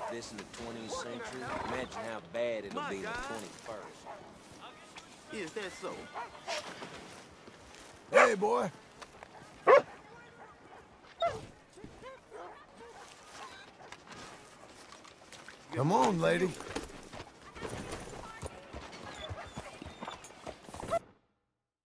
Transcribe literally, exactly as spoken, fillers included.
this in the twentieth century, imagine how bad it'll be in the twenty-first. Is that so? Hey, boy. Come on, lady.